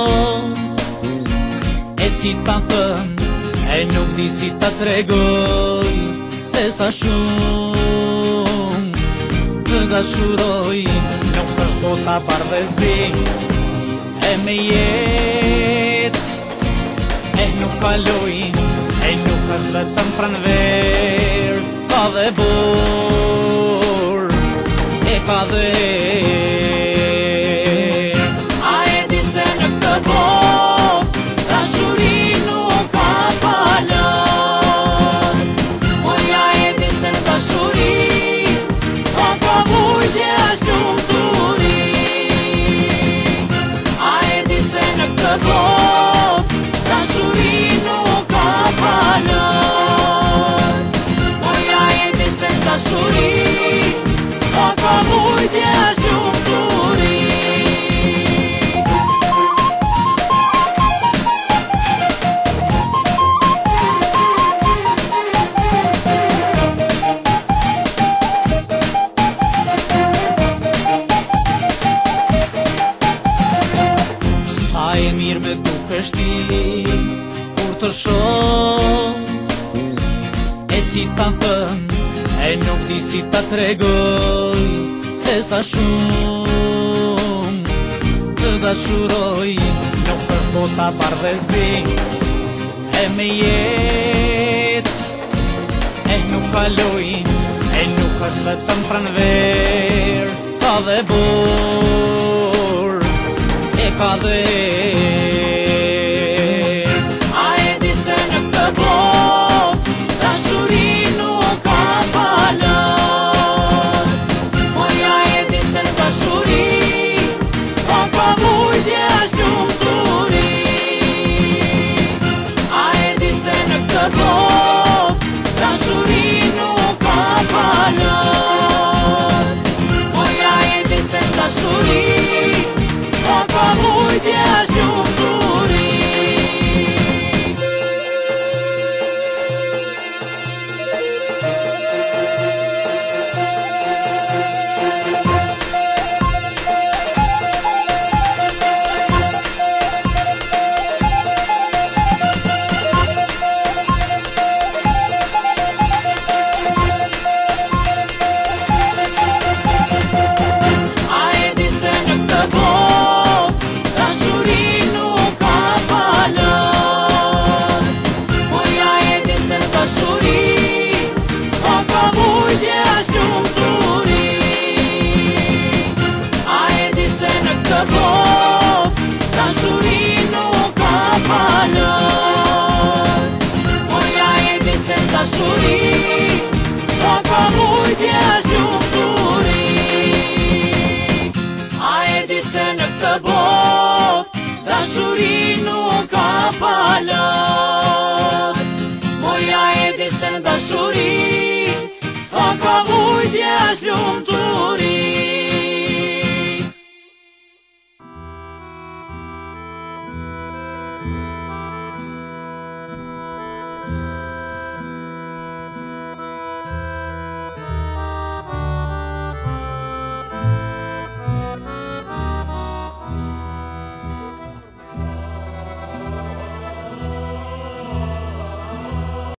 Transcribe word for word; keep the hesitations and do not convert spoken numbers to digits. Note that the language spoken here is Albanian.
E si ta thën, e nuk di si ta tregoj, se sa shumë të dashuroj. Nuk është bota bardhëzi e me jet, e nuk kaloj, e nuk është vetëm pranver, ka dhe bor, e ka dhe er. A e di se në këtë botë dashuri nuk ka palët, moja e di se në dashuri sa ka vujtje është lumturi. A e di se në këtë botë dashuri nuk ka palët, moja e di se në dashuri sa ka vujtje është lumturi. Sa e mirë me duke shti kur të shoh, e si ta thën, e nuk di si ta tregoj, se sa shumë të dashuroj. Nuk është bota bardhëzi e me jet, e nuk kaloj, e nuk është vetëm pranver, ka dhe bor, e ka dhe er. A e di se në këtë botë dashuri nuk ka palët, moja e di se në dashuri sa ka vujtje është lumturi. A e di se në këtë botë dashuri nuk ka palët, moja e di se në dashuri sa ka vujtje është lumturi. Dashuri nuk ka palët, moja e di se në dashuri sa ka vujtje është lumturi. A e di se në këtë botë dashuri nuk ka palët, moja e di se në dashuri sa ka vujtje është lumturi.